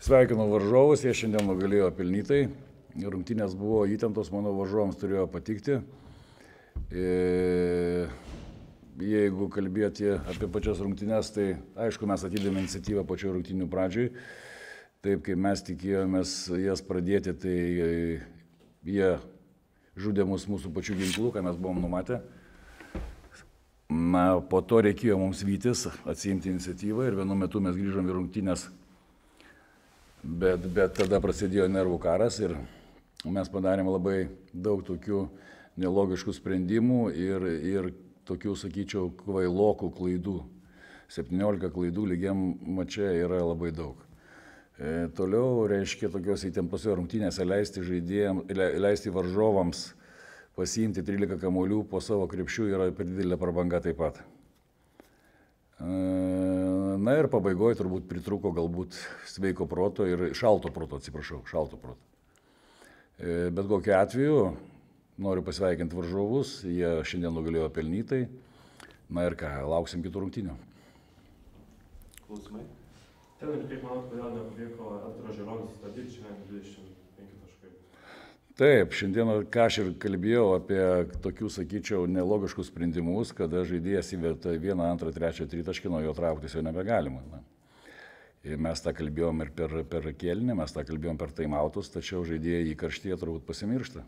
Sveikinu varžovus, jie šiandien nugalėjo pelnytai. Rungtynės buvo įtemptos, mano varžovams turėjo patikti. Jeigu kalbėti apie pačias rungtynės, tai aišku, mes atidėme iniciatyvą pačio rungtynių pradžioj. Taip kaip mes tikėjomės jas pradėti, tai jie žudė mūsų pačių ginklų, ką mes buvom numatę. Na, po to reikėjo mums vytis, atsiimti iniciatyvą ir vienu metu mes grįžom į rungtynės, bet tada prasidėjo nervų karas ir mes padarėme labai daug tokių nelogiškų sprendimų ir tokių, sakyčiau, kvailokų klaidų. 17 klaidų lygiam mače yra labai daug. Toliau, reiškia, tokios įtemptose rungtynėse leisti varžovams pasiimti 13 kamuolių po savo krepšių yra per didelė prabanga taip pat. Na ir pabaigoje turbūt pritrūko galbūt sveiko proto ir šalto proto. Bet kokiu atveju noriu pasveikinti varžovus, jie šiandien nugalėjo pelnytai. Na ir ką, lauksim kitų rungtynių. Klausimai? Treneri, kaip manot, kodėl nepavyko Edgaro Žironį sustabdyti šiandien 25 taškai? Taip, šiandien, ką aš ir kalbėjau apie tokių, sakyčiau, nelogiškus sprendimus, kada žaidėjas įverta 1, 2, 3, 3 taškį, nuo jo trauktis jau nebegalima. Na. Ir mes tą kalbėjom ir per kėlinį, mes tą kalbėjom per taimautus, tačiau žaidėjai įkarštyje turbūt pasimiršta.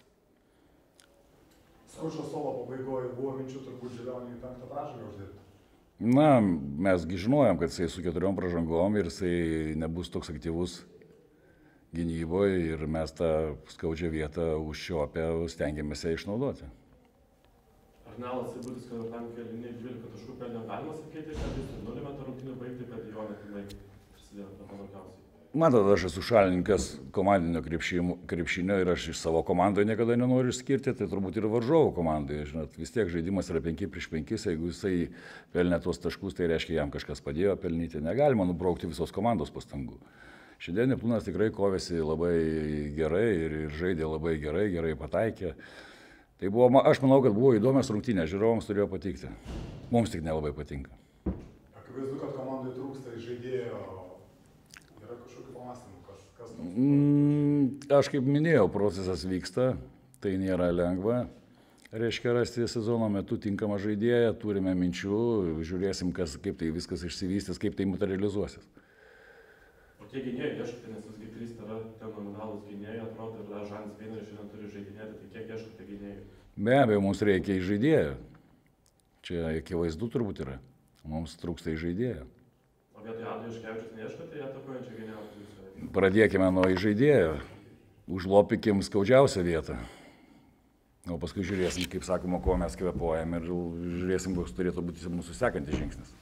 Skrušo solo pabaigoje buvo minčių turbūt Žilionį į 5 pražangą uždirbti. Na, mesgi žinojom, kad jisai su 4 pražangom ir jisai nebus toks aktyvus gynyboje ir mes tą skaudžią vietą užčiuopę stengiamės ją išnaudoti. Arnelas Seibutis, kad tam kėlinį 12 taškų pelnė, galima sakyti, kad jis nulimeta rungtynių baigti, bet jo nepilnai prisidėjo prie panašiausiai. Matot, aš esu šalininkas komandinio krepšinio ir aš iš savo komandoje niekada nenoriu išskirti, tai turbūt ir varžovų komandoje. Žinot, vis tiek žaidimas yra 5 prieš 5, jeigu jisai pelnė tuos taškus, tai reiškia, jam kažkas padėjo pelnyti. Negalima nubraukti visos komandos pastangų. Šiandien Neptūnas tikrai kovėsi labai gerai ir žaidė labai gerai pataikė. Tai buvo, aš manau, kad buvo įdomios rungtynės, žiūrovams turėjo patikti. Mums tik nelabai patinka. Akivaizdu, kad komandai trūksta žaidėjo. Yra kažkokių pamastymų, kas Aš kaip minėjau, procesas vyksta, tai nėra lengva. Reiškia rasti sezono metu tinkamą žaidėją, turime minčių, žiūrėsim, kaip tai viskas išsivystys, kaip tai materializuosis. O tie gynėjai ieškote, nes visgi 3 yra ten nominalūs gynėjai, atrodo, ir Žanis Beineris šiandien turi žaidinėti, tai kiek ieškote gynėjų? Be abejo, mums reikia žaidėjo. Čia akivaizdu turbūt yra. Mums trūksta žaidėjo. O vietoj Ado Juškevičius neieškote atakuojančio gynėjo pozicijoje? Pradėkime nuo žaidėjo. Užlopikim skaudžiausią vietą. O paskui žiūrėsim, kaip sakoma, ko mes kvepuojam ir žiūrėsim, koks turėtų būti mūsų sekantis žingsnis.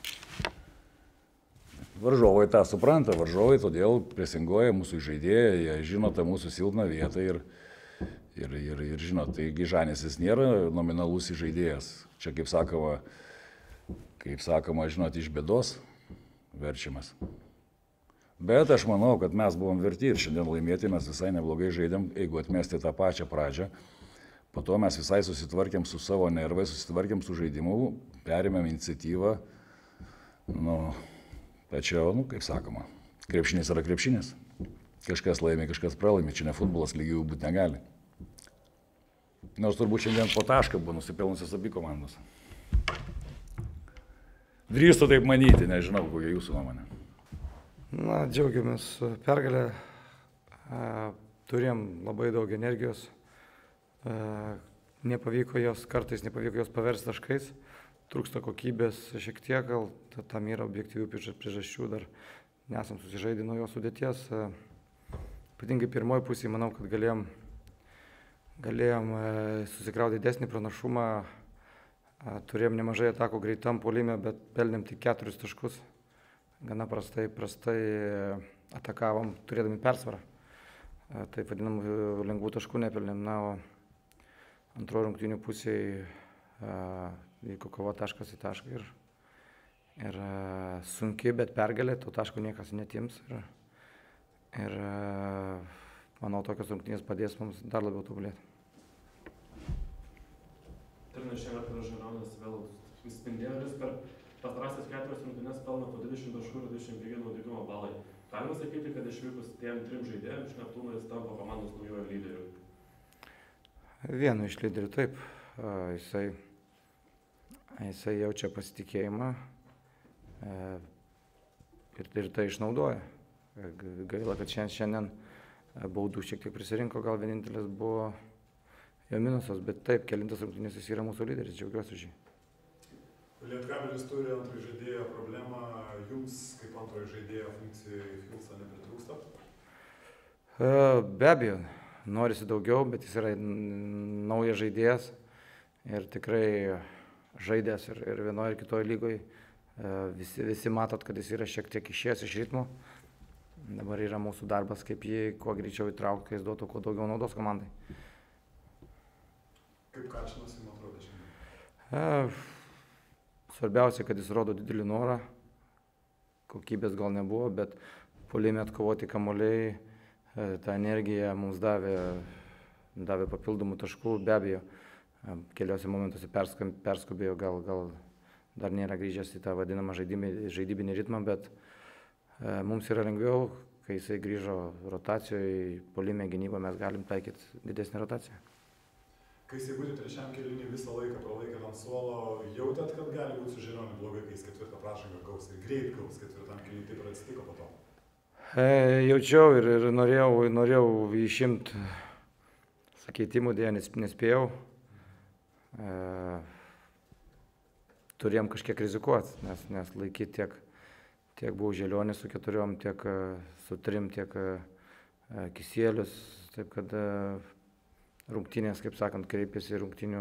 Varžovai tą supranta, varžovai todėl presinguoja mūsų žaidėją, jie žino tą mūsų silpną vietą ir žino, taigi Žanis jis nėra nominalus žaidėjas. Čia, kaip sakoma, žinot, iš bėdos verčiamas. Bet aš manau, kad mes buvom verti ir šiandien laimėti, mes visai neblogai žaidėm, jeigu atmesti tą pačią pradžią. Po to mes visai susitvarkėm su savo nervais, susitvarkėm su žaidimu, perėmėm iniciatyvą. Tačiau, kaip sakoma, krepšinis yra krepšinis. Kažkas laimė, kažkas pralaimė, čia ne futbolas, lygių būti negali. Nors turbūt šiandien po tašką buvo nusipelnusios abi komandos. Drįstu taip manyti, nežinau, kokia jūsų nuomonė. Na, džiaugiamės pergalę. Turėjom labai daug energijos. Kartais nepavyko jos paversti taškais. Trūksta kokybės šiek tiek, gal tam yra objektyvių priežasčių, dar nesam susižaidę nuo jos sudėties. Ypatingai pirmoji pusė, manau, kad galėjom susikrauti didesnį pranašumą. Turėjom nemažai atakų greitam puolime, bet pelnėm tik 4 taškus. Gana prastai atakavom, turėdami persvarą. Taip vadinamų lengvų taškų nepelnėm. Na, o antrojo rungtynių pusėje vyko kova taškas į tašką ir sunki, bet pergalė, to taško niekas netims. Ir manau, tokios rungtynės padės mums dar labiau tobulėti. Turime šiemet Žalionis vėl spindėjo, vis per pastarąsias 4 rungtynes pelno po 20 taškų ir 25 naudingumo balai. Galima sakyti, kad išvykus tiem 3 žaidėjams iš Neptūno jis tampa komandos naujojo lyderiu. Vienu iš lyderių, taip. Jisai jaučia pasitikėjimą ir tai išnaudoja. Gaila, kad šiandien baudų šiek tiek prisirinko, gal vienintelis buvo jo minusas, bet taip, kelintas rungtynės jis yra mūsų lyderis, džiaugiuosi už jį. Lietkabelis turi antrojo žaidėjo problemą, jums kaip antrojo žaidėjo funkcijai Filso nepritrūksta? Be abejo, norisi daugiau, bet jis yra naujas žaidėjas ir tikrai žaidęs ir vienoje ir kitoje lygoje. Visi matot, kad jis yra šiek tiek išėjęs iš ritmo. Dabar yra mūsų darbas, kaip jį kuo greičiau įtraukti, kai jis duotų kuo daugiau naudos komandai. Kaip Kačinas jums atrodo šiandien? Svarbiausia, kad jis rodo didelį norą. Kokybės gal nebuvo, bet puolime atkovoti kamuoliai, ta energija mums davė papildomų taškų. Be abejo, keliose momentuose perskubėjo, gal dar nėra grįžęs į tą vadinamą žaidybinį ritmą, bet mums yra lengviau, kai jisai grįžo rotacijoje, puolime gynybą mes galim taikyti didesnį rotaciją. Kai jisai būtų trečiam kėlinį visą laiką pralaikėt ant suolo, jautėt, kad gali būti su Želioniu blogai, kai jis ketvirtą pražangą gaus ir greit gaus ketvirtam kėlinį, taip ir atsitiko po to? Jaučiau ir norėjau išimti sakeitimų, dėja nespėjau. Turėjom kažkiek rizikuoti, nes laikyti tiek buvo Želionis su 4, tiek su 3, tiek Kisielius, taip kad rungtynės, kaip sakant, kreipėsi rungtynių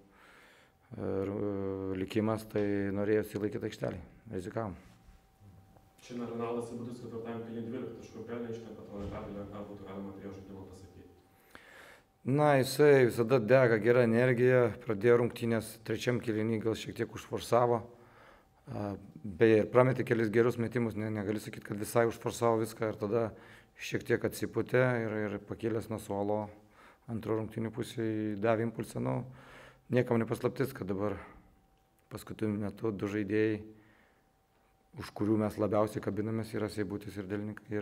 likimas, tai norėjosi laikyti aikštelį, rizikavom. Šiandien Ronaldas Seibutis ketvirtajam kėliny 12 taškų pelnė, iškrenta to pergalę, ką būtų galima prie jo žaidimo pasakyti. Na, jisai visada dega gerą energiją, pradėjo rungtynės trečiam kėliny, gal šiek tiek užforsavo, beje, ir prametė kelis gerus metimus, negali sakyti, kad visai užforsavo viską ir tada šiek tiek atsipūtė ir pakėlęs nuo suolo antro rungtynių pusėje davė impulsą. Niekam nepaslaptis, kad dabar paskutiniu metu 2 žaidėjai, už kurių mes labiausiai kabinamės, yra Seibutis ir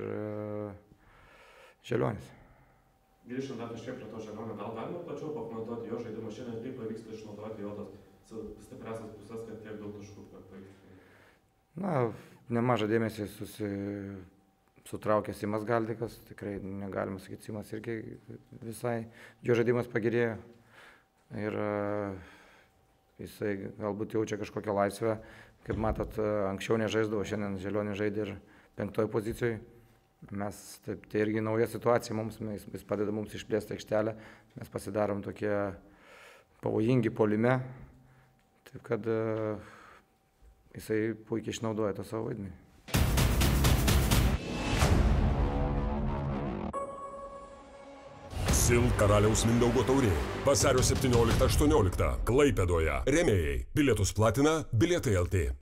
Želionis. Grįžtant dar kažkiek prie to Želionio, gal galima plačiau pakomentuoti jo žaidimą šiandien, kaip pavyksta išnaudoti jo tas stipriasias pusės, kad tiek daug taškų pavyksta? Na, nemažą dėmesį sutraukė Simas Galdikas, tikrai negalima sakyti, Simas irgi visai, jo žaidimas pagerėjo ir jisai galbūt jaučia kažkokią laisvę, kaip matot, anksčiau nežaisdavo, šiandien Želionis žaidė ir 5 pozicijoje. Tai irgi nauja situacija mums, jis padeda mums išplėsti aikštelę, mes pasidarom tokie pavojingi puolime, taip kad jisai puikiai išnaudoja tą savo vaidmenį. SIL Karaliaus Mindaugo taurė. Vasario 17-18 Klaipėdoje. Rėmėjai. Bilietus platina Bilietai LT.